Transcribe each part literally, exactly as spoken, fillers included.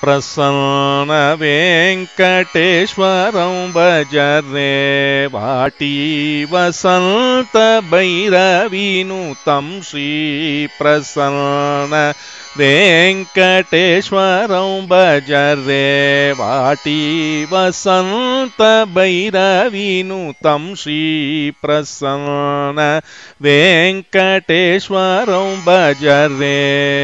प्रसन्न वेंकटेश्वरं भजरे वाटी वसंत भैरवीनुतं श्री प्रसन्न वेंकटेश्वरं भजरे वाटी वसंत भैरवीनुतं श्री प्रसन्न वेंकटेश्वरं भजरे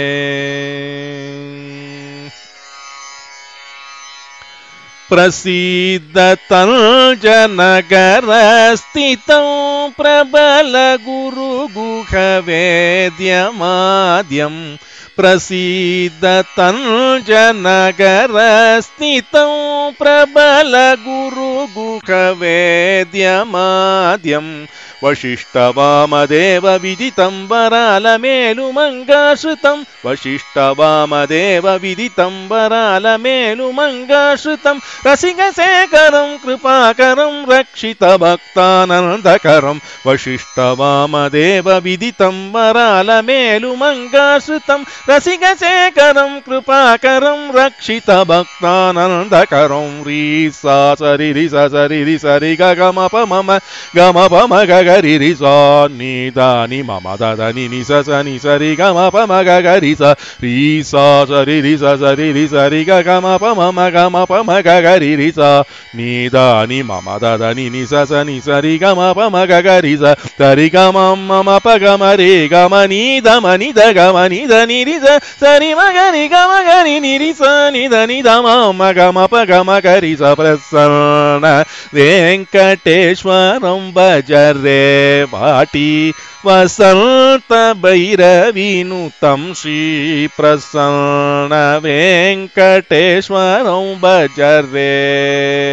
प्रसीद तंजनगर स्थितं प्रबल गुरु गुह वेद्यमाद्यं प्रसीद तंजनगर स्थितं प्रबल गुरु गुह वेद्यमाद्यं वशिष्ठ वामदेव विदितं वरालमेलुमङ्गाश्रितं वशिष्ठ वामदेव विदितं वरालमेलुमङ्गाश्रितं रसिकशेखरं कृपाकरं रक्षितभक्तानन्दकरं वशिष्ठ वामदेव विदितं वरालमेलुमङ्गाश्रितं रसिकशेखरं कृपाकरं रक्षितभक्तानन्दकरं रीसा सरिरि सरिरि सरि गम पम गम पम ग रि रि सा नि दा नि म म दा दा नि नि सा सा नि सा रि ग म प म ग ग रि सा रि सा सा रि रि सा सा रि रि सा रि ग ग म प म म ग म प म ग ग रि रि सा नि दा नि म म दा दा नि नि सा सा नि सा रि ग म प म ग ग रि सा सा रि ग म म म प ग म रे ग म नि द म नि द ग म नि द नि रि सा सा रि म ग रि ग म ग रि नि रि सा नि द नि द म म ग म प ग म ग रि सा प्रसन्न वेंकटेश्वरं भजरे वाटी वसंत भैरवीनुतं श्री प्रसन्न वेंकटेश्वरं भजरे।